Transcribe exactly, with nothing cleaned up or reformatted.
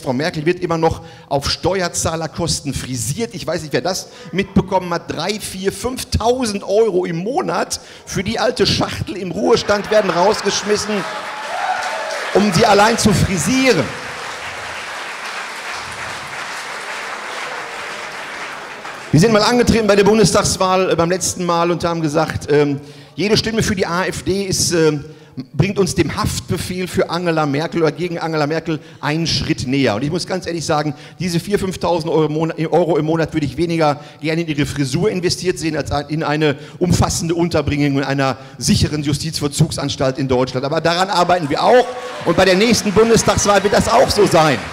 Frau Merkel wird immer noch auf Steuerzahlerkosten frisiert. Ich weiß nicht, wer das mitbekommen hat. drei, vier, fünftausend Euro im Monat für die alte Schachtel im Ruhestand werden rausgeschmissen, um sie allein zu frisieren. Wir sind mal angetreten bei der Bundestagswahl äh, beim letzten Mal und haben gesagt, ähm, jede Stimme für die AfD ist, äh, bringt uns dem Haftbefehl für Angela Merkel oder gegen Angela Merkel einen Schritt näher. Und ich muss ganz ehrlich sagen, diese viertausend, fünftausend Euro im Monat, Euro im Monat würde ich weniger gerne in ihre Frisur investiert sehen, als in eine umfassende Unterbringung in einer sicheren Justizvollzugsanstalt in Deutschland. Aber daran arbeiten wir auch und bei der nächsten Bundestagswahl wird das auch so sein.